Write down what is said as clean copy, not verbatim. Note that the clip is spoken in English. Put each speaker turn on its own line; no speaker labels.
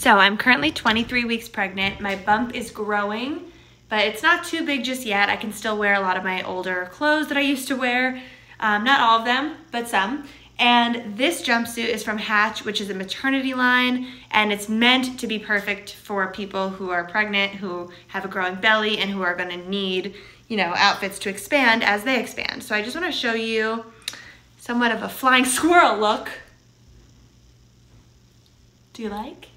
So I'm currently 23 weeks pregnant. My bump is growing, but it's not too big just yet. I can still wear a lot of my older clothes that I used to wear. Not all of them, but some. And this jumpsuit is from Hatch, which is a maternity line, and it's meant to be perfect for people who are pregnant, who have a growing belly, and who are gonna need, you know, outfits to expand as they expand. So I just wanna show you somewhat of a flying squirrel look. Do you like?